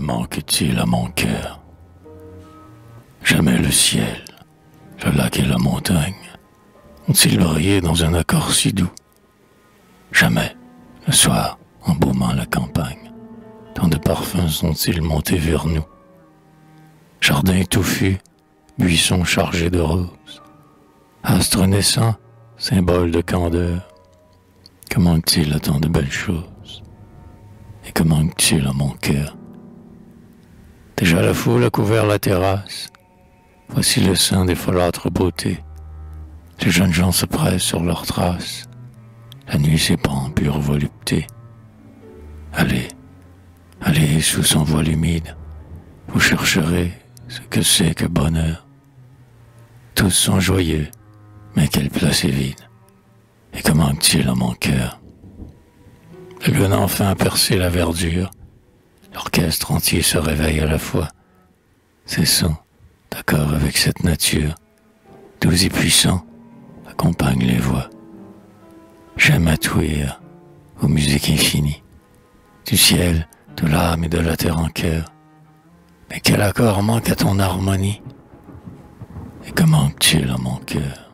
manque-t-il à mon cœur? Jamais le ciel, le lac et la montagne ont-ils brillé dans un accord si doux? Jamais, le soir, embaumant la campagne, tant de parfums sont-ils montés vers nous? Jardin touffu, buissons chargés de roses, astre naissant, symbole de candeur, que manque-t-il à tant de belles choses? Et que manque-t-il à mon cœur? Déjà la foule a couvert la terrasse, voici le sein des folâtres beautés. Les jeunes gens se pressent sur leurs traces, la nuit s'épand en pure volupté. Allez, allez sous son voile humide, vous chercherez ce que c'est que bonheur. Tous sont joyeux, mais quelle place est vide, et que manque-t-il à mon cœur? La lune enfin a percé la verdure, l'orchestre entier se réveille à la fois. Ces sons, d'accord avec cette nature, doux et puissants, accompagnent les voix. J'aime atouir aux musiques infinies, du ciel, de l'âme et de la terre en chœur. Mais quel accord manque à ton harmonie? Et que manque-t-il à mon cœur?